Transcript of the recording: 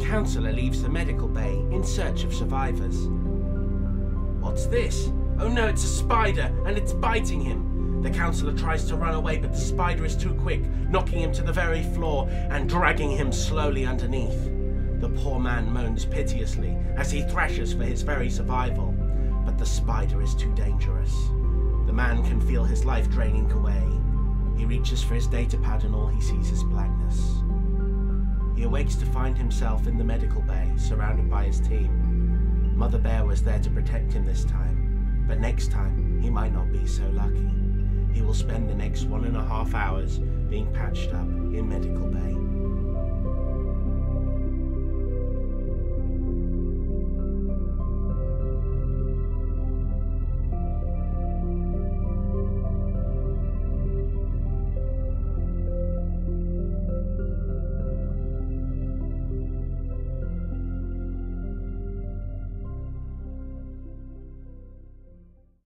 counsellor leaves the medical bay in search of survivors. What's this? Oh no, it's a spider, and it's biting him. The counsellor tries to run away, but the spider is too quick, knocking him to the very floor and dragging him slowly underneath. The poor man moans piteously as he thrashes for his very survival, but the spider is too dangerous. The man can feel his life draining away. He reaches for his datapad and all he sees is blackness. He awakes to find himself in the medical bay, surrounded by his team. Mother Bear was there to protect him this time, but next time he might not be so lucky. He will spend the next 1.5 hours being patched up in medical bay.